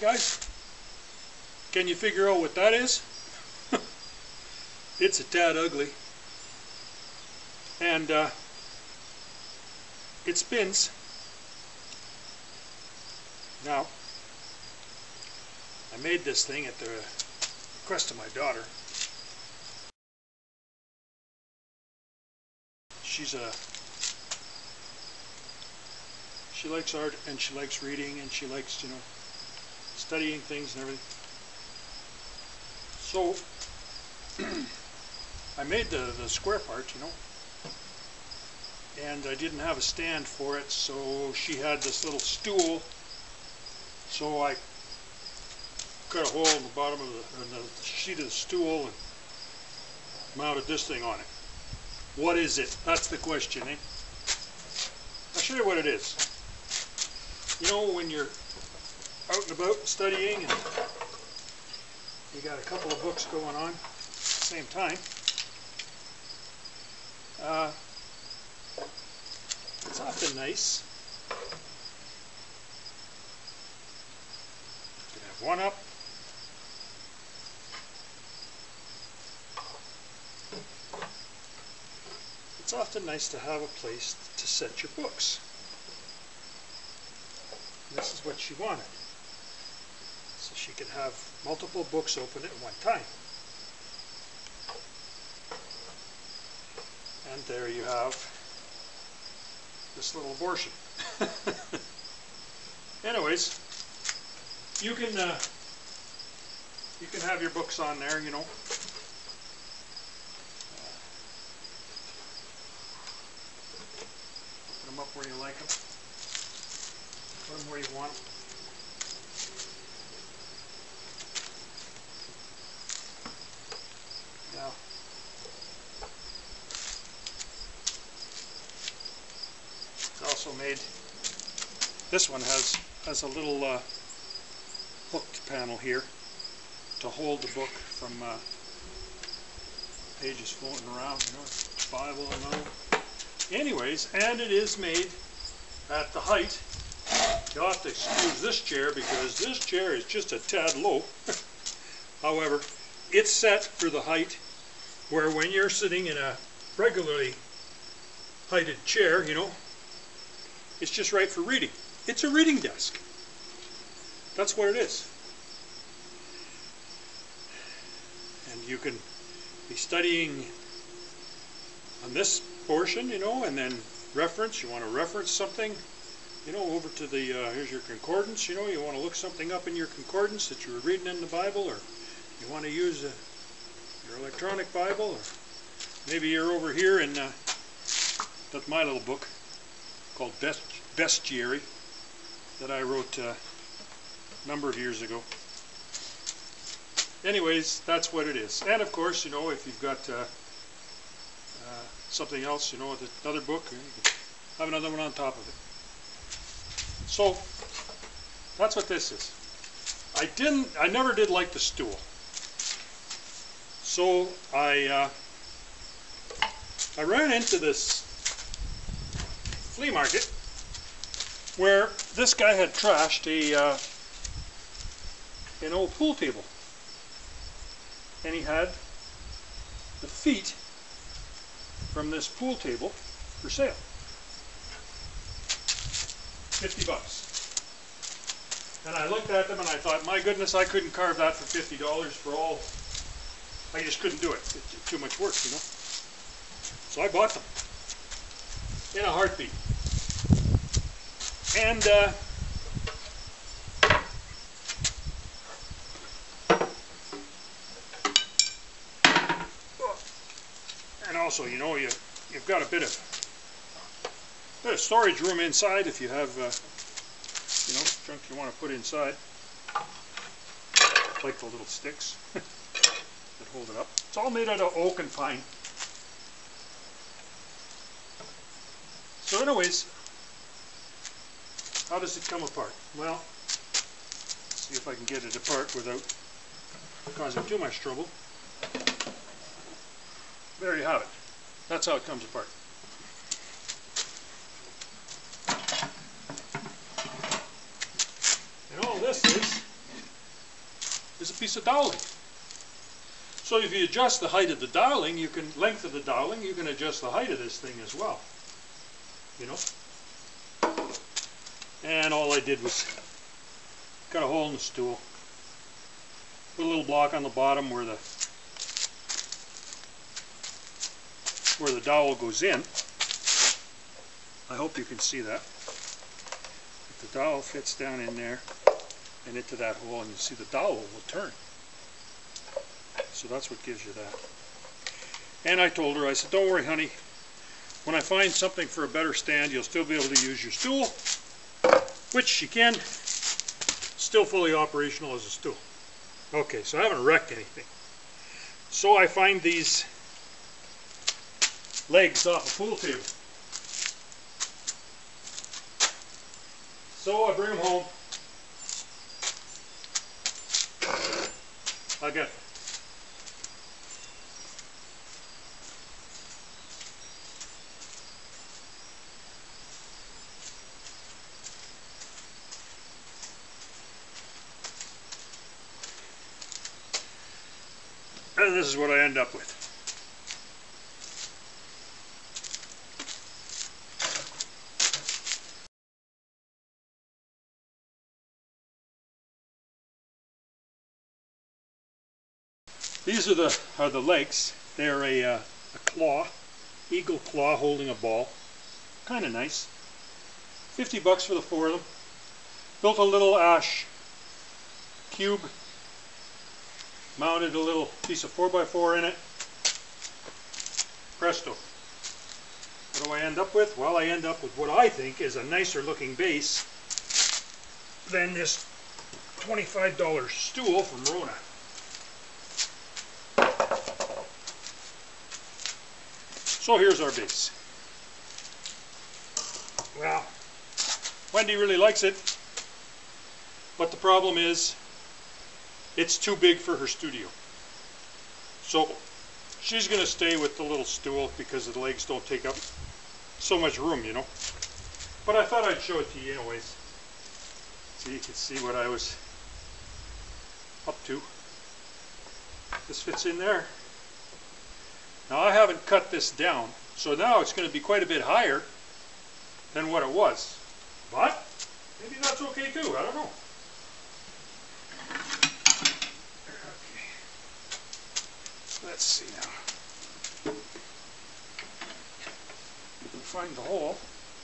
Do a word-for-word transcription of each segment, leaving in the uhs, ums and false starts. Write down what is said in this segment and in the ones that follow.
guys, can you figure out what that is? It's a tad ugly, and uh, it spins. Now, I made this thing at the request of my daughter. She's a she likes art, and she likes reading, and she likes, you know, studying things and everything. So I made the, the square part, you know, and I didn't have a stand for it, so she had this little stool, so I cut a hole in the bottom of the, in the sheet of the stool and mounted this thing on it. What is it? That's the question, eh? I'll show you what it is. You know, when you're out and about studying and you got a couple of books going on at the same time, uh, it's often nice to have one up, it's often nice to have a place to set your books. And this is what she wanted. So she could have multiple books open at one time. And there you have this little abortion. Anyways, you can uh, you can have your books on there, you know. Put them up where you like them. Put them where you want them. Now, it's also made, this one has has a little uh, hooked panel here to hold the book from uh, pages floating around, you know, Bible and all. Anyways, and it is made at the height. You'll have to excuse this chair because this chair is just a tad low. However, it's set for the height where when you're sitting in a regularly heighted chair, you know, it's just right for reading. It's a reading desk. That's what it is. And you can be studying on this portion, you know, and then reference. You want to reference something, you know, over to the, uh, here's your concordance, you know, you want to look something up in your concordance that you were reading in the Bible, or you want to use a, your electronic Bible, or maybe you're over here in, uh, that's my little book called Best, Bestiary that I wrote uh, a number of years ago. Anyways, that's what it is. And of course, you know, if you've got uh, uh, something else, you know, another book, you can have another one on top of it. So that's what this is. I didn't, I never did like the stool. So I, uh, I ran into this flea market where this guy had trashed a, uh, an old pool table. And he had the feet from this pool table for sale. fifty bucks. And I looked at them and I thought, my goodness, I couldn't carve that for fifty dollars for all. I just couldn't do it. It's too much work, you know. So I bought them in a heartbeat. And uh, and also, you know, you you've got a bit of bit of storage room inside if you have, uh, you know, junk you want to put inside, like the little sticks that hold it up. It's all made out of oak and pine. So anyways, how does it come apart? Well, let's see if I can get it apart without causing too much trouble. There you have it. That's how it comes apart. And all this is is a piece of doweling. So if you adjust the height of the doweling, you can, length of the doweling, you can adjust the height of this thing as well. You know? And all I did was cut a hole in the stool. Put a little block on the bottom where the where the dowel goes in. I hope you can see that. If the dowel fits down in there and into that hole, and you see the dowel will turn. So that's what gives you that. And I told her, I said, don't worry, honey. When I find something for a better stand, you'll still be able to use your stool, which she can. Still fully operational as a stool. Okay, so I haven't wrecked anything. So I find these legs off a pool table. So I bring them home. I got and this is what I end up with. These are the are the legs. They're a, uh, a claw, eagle claw holding a ball. Kind of nice. fifty bucks for the four of them. Built a little ash cube. Mounted a little piece of four by four in it. Presto. What do I end up with? Well, I end up with what I think is a nicer looking base than this twenty-five dollar stool from Rona. So here's our base. Well, Wendy really likes it, but the problem is it's too big for her studio. So she's going to stay with the little stool because the legs don't take up so much room, you know. But I thought I'd show it to you anyways, so you can see what I was up to. This fits in there. Now I haven't cut this down, so now it's going to be quite a bit higher than what it was. But maybe that's okay too, I don't know. Okay. Let's see now. Find the hole.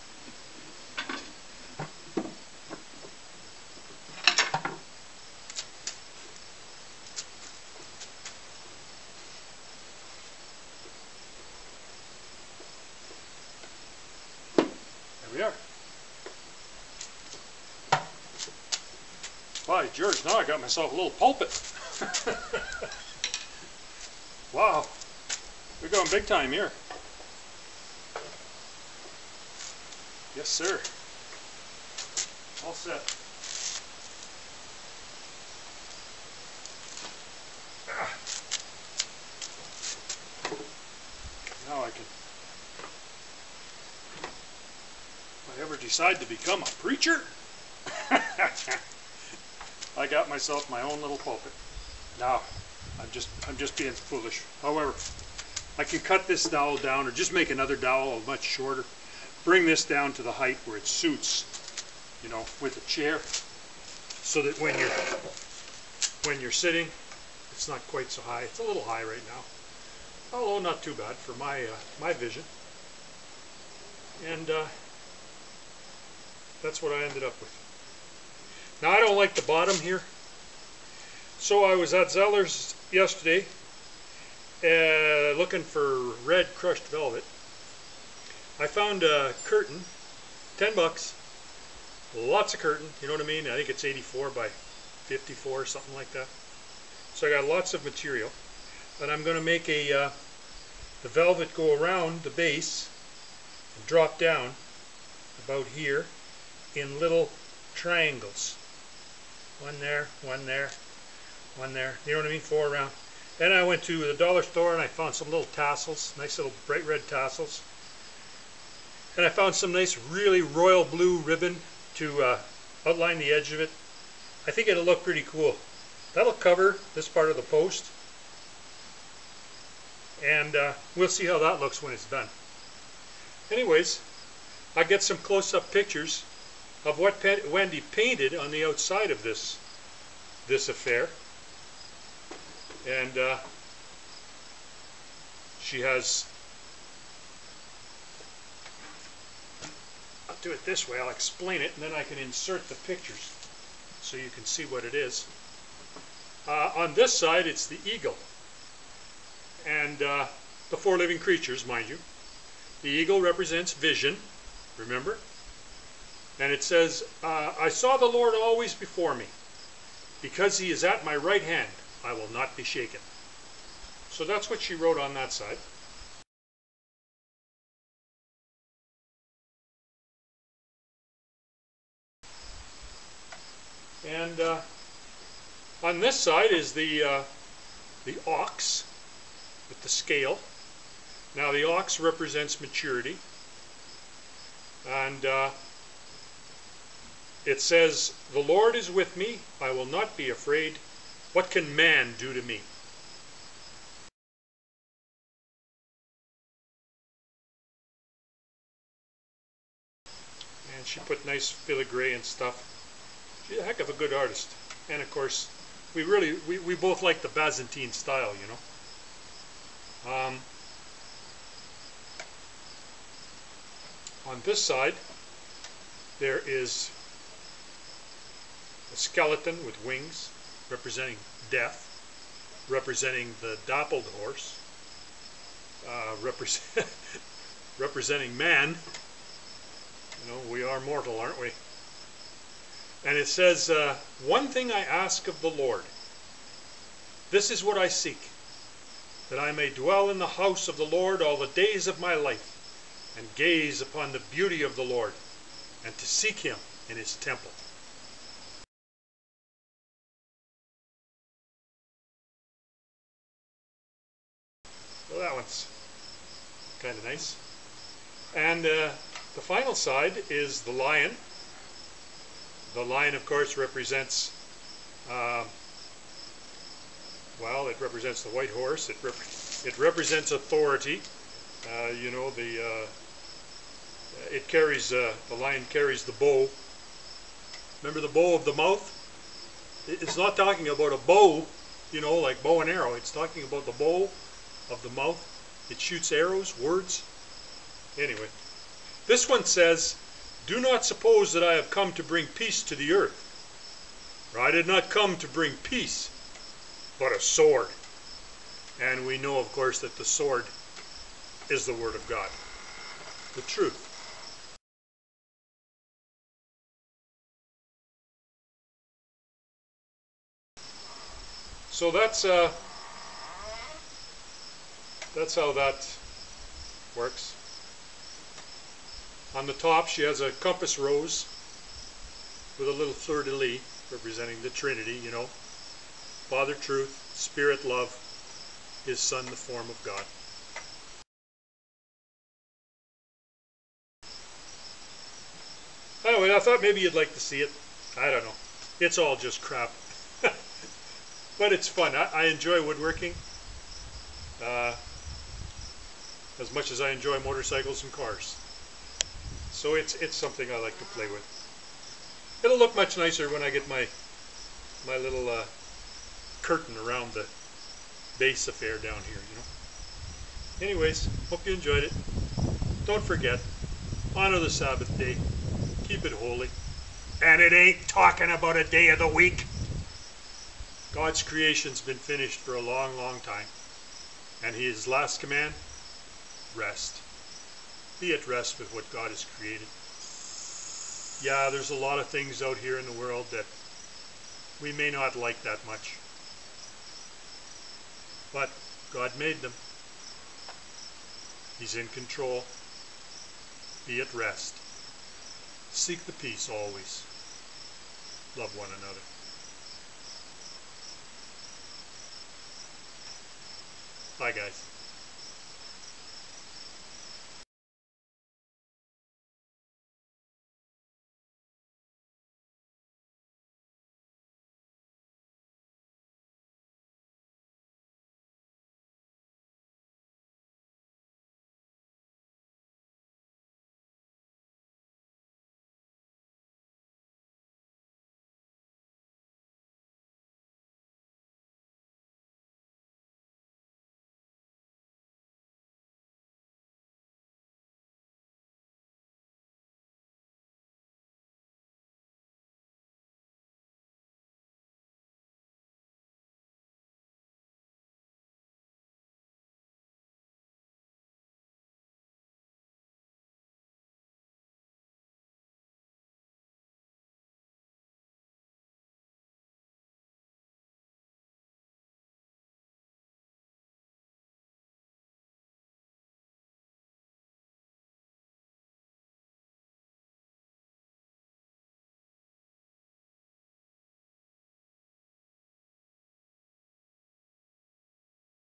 We are. By George, now I got myself a little pulpit. Wow, we're going big time here. Yes, sir. All set. Ah. Now I can. If I ever decide to become a preacher, I got myself my own little pulpit. Now, I'm just I'm just being foolish. However, I can cut this dowel down or just make another dowel much shorter. Bring this down to the height where it suits, you know, with a chair, so that when you're when you're sitting, it's not quite so high. It's a little high right now, although not too bad for my uh, my vision. And uh, that's what I ended up with. Now I don't like the bottom here, so I was at Zeller's yesterday uh, looking for red crushed velvet. I found a curtain, ten bucks, lots of curtain, you know what I mean? I think it's eighty-four by fifty-four or something like that. So I got lots of material, and I'm going to make a uh, the velvet go around the base and drop down about here in little triangles. One there, one there, one there, you know what I mean? Four around. Then I went to the dollar store and I found some little tassels, nice little bright red tassels. And I found some nice really royal blue ribbon to uh, outline the edge of it. I think it'll look pretty cool. that'll cover this part of the post, and uh, we'll see how that looks when it's done. Anyways, I get some close-up pictures of what Wendy painted on the outside of this this affair, and uh, she has, I'll do it this way, I'll explain it and then I can insert the pictures so you can see what it is. Uh, on this side it's the eagle and uh, the four living creatures, mind you. The eagle represents vision, remember? And it says, uh, I saw the Lord always before me. Because he is at my right hand, I will not be shaken. So that's what she wrote on that side. And uh, on this side is the, uh, the ox with the scale. Now the ox represents maturity. And uh, it says, the Lord is with me, I will not be afraid. What can man do to me? And she put nice filigree and stuff. She's a heck of a good artist. And of course, we really, we, we both like the Byzantine style, you know. Um, on this side, there is a skeleton with wings representing death, representing the dappled horse, uh, represent, representing man. You know, we are mortal, aren't we? And it says, uh, one thing I ask of the Lord, this is what I seek, that I may dwell in the house of the Lord all the days of my life, and gaze upon the beauty of the Lord, and to seek him in his temple. So that one's kind of nice. And uh, the final side is the lion. The lion, of course, represents, uh, well, it represents the white horse. It, rep it represents authority. Uh, you know, the uh, it carries, uh, the lion carries the bow. Remember the bow of the mouth? It's not talking about a bow, you know, like bow and arrow. It's talking about the bow of the mouth. It shoots arrows, words. Anyway, this one says, do not suppose that I have come to bring peace to the earth. For I did not come to bring peace, but a sword. And we know, of course, that the sword is the Word of God, the truth. So that's uh, that's how that works. On the top she has a compass rose with a little fleur-de-lis representing the Trinity, you know. Father, truth, Spirit, love, His Son, the form of God. Anyway, I thought maybe you'd like to see it. I don't know. It's all just crap. But it's fun. I, I enjoy woodworking uh, as much as I enjoy motorcycles and cars. So it's it's something I like to play with. It'll look much nicer when I get my my little uh, curtain around the base affair down here, you know. Anyways, hope you enjoyed it. Don't forget, honor the Sabbath day. Keep it holy. And it ain't talking about a day of the week. God's creation's been finished for a long, long time. And his last command, rest. Be at rest with what God has created. Yeah, there's a lot of things out here in the world that we may not like that much. But God made them. He's in control. Be at rest. Seek the peace always. Love one another. Bye, guys.